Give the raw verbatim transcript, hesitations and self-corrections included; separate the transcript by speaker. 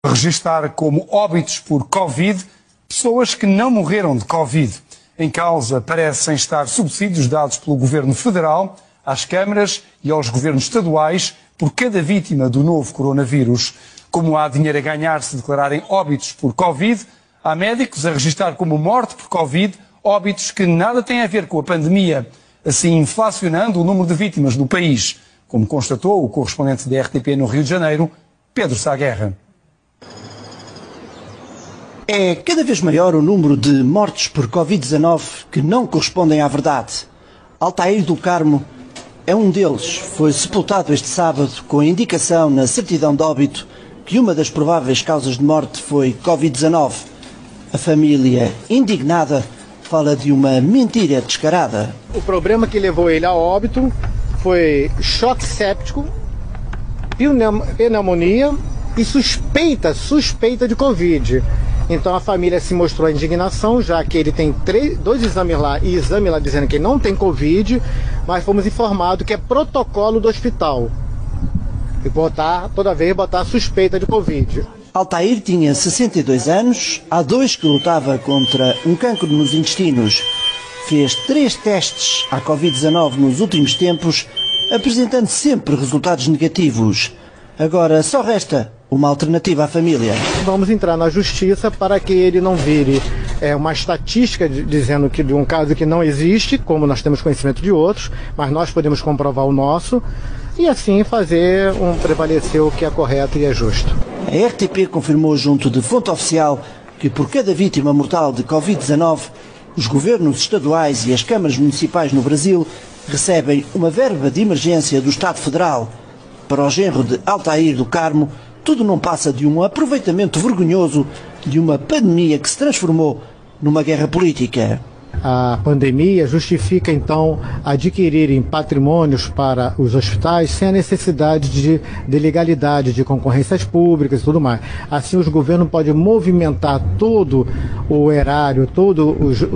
Speaker 1: Registar como óbitos por Covid pessoas que não morreram de Covid. Em causa parecem estar subsídios dados pelo Governo Federal às câmaras e aos governos estaduais por cada vítima do novo coronavírus. Como há dinheiro a ganhar se declararem óbitos por Covid, há médicos a registar como morte por Covid óbitos que nada têm a ver com a pandemia, assim inflacionando o número de vítimas no país, como constatou o correspondente da R T P no Rio de Janeiro, Pedro Sá Guerra.
Speaker 2: É cada vez maior o número de mortes por Covid dezenove que não correspondem à verdade. Altair do Carmo é um deles. Foi sepultado este sábado com a indicação na certidão de óbito que uma das prováveis causas de morte foi Covid dezenove. A família, indignada, fala de uma mentira descarada.
Speaker 3: O problema que levou ele a óbito foi choque séptico, pneumonia e suspeita, suspeita de Covid. Então a família se mostrou a indignação, já que ele tem três, dois exames lá e exame lá dizendo que ele não tem Covid, mas fomos informados que é protocolo do hospital. E botar, toda vez botar suspeita de Covid.
Speaker 2: Altair tinha sessenta e dois anos, há dois que lutava contra um cancro nos intestinos. Fez três testes à Covid dezenove nos últimos tempos, apresentando sempre resultados negativos. Agora só resta uma alternativa à família.
Speaker 3: Vamos entrar na justiça para que ele não vire é, uma estatística de, dizendo que de um caso que não existe, como nós temos conhecimento de outros, mas nós podemos comprovar o nosso e assim fazer um prevalecer o que é correto e é justo.
Speaker 2: A R T P confirmou junto de fonte oficial que por cada vítima mortal de Covid dezenove, os governos estaduais e as câmaras municipais no Brasil recebem uma verba de emergência do Estado Federal. Para o genro de Altair do Carmo, tudo não passa de um aproveitamento vergonhoso de uma pandemia que se transformou numa guerra política.
Speaker 3: A pandemia justifica, então, adquirirem patrimônios para os hospitais sem a necessidade de, de legalidade, de concorrências públicas e tudo mais. Assim, os governos podem movimentar todo o erário, todos os